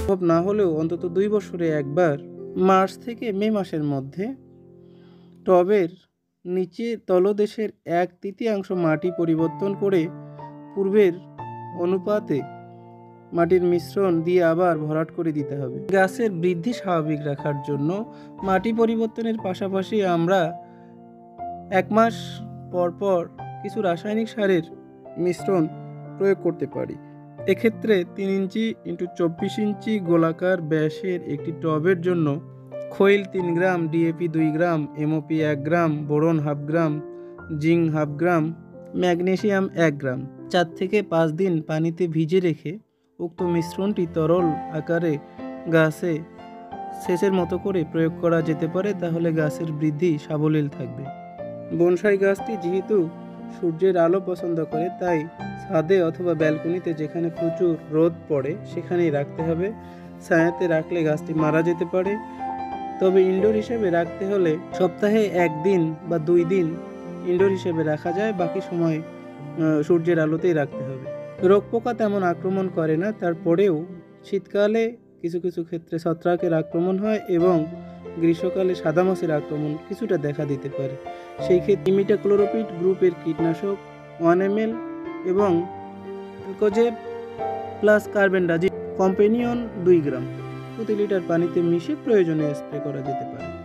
সম্ভব না হলেও অন্তত 2 বছরে একবার মার্চ থেকে মে মাসের মধ্যে টবের নিচে তলদেশের 1/3 মাটি পরিবর্তন করে পূর্বের অনুপাতে মাটির মিশ্রণ দিয়ে আবার ভরাট করে দিতে হবে। গাছের বৃদ্ধি স্বাভাবিক রাখার জন্য মাটি পরিবর্তনের পাশাপাশি আমরা 1 মাস পর পর কিছু রাসায়নিক সারের মিশ্রণ প্রয়োগ করতে পারি। এক্ষেত্রে 3 ইঞ্চি × 24 ইঞ্চি গোলাকার ব্যাসের একটি টবের জন্য খৈল 3 gram, DAP 2 gram, MOP 1 gram, boron 1/2 gram, zinc 1/2 gram, magnesium 1 gram 4 থেকে 5 দিন পানিতে ভিজে রেখে উক্ত মিশ্রণটি তরল আকারে গাছে সেচের মতো করে প্রয়োগ করা যেতে পারে। তাহলে গাছের বৃদ্ধি সাবলীল থাকবে। বনসাই গাছটি যেহেতু সূর্যের আলো পছন্দ করে, তাই ছাদে অথবা ব্যালকনিতে যেখানে প্রচুর রোদ পড়ে সেখানেই রাখতে হবে। ছায়াতে রাখলে গাছটি মারা যেতে পারে। তবে ইনডোর হিসেবে রাখতে হলে সপ্তাহে 1 দিন বা 2 দিন ইনডোর হিসেবে রাখা যায়, বাকি সময় সূর্যের আলোতেই রাখতে হবে। রোগ পোকা তেমন আক্রমণ করে না, তারপরেও শীতকালে কিছু কিছু ক্ষেত্রে ছত্রাকের আক্রমণ হয় এবং গ্রীষ্মকালে সাদামাছির আক্রমণ কিছুটা দেখা দিতে পারে। সেই ক্ষেত্রে ইমিডাক্লোরোপিড গ্রুপের কীটনাশক 1 ml এবং অ্যালকোজেব প্লাস কার্বেন্ডাজিম কম্পেনিয়ন 2 গ্রাম প্রতি লিটার পানিতে মিশিয়ে প্রয়োজনে স্প্রে করা যেতে পারে।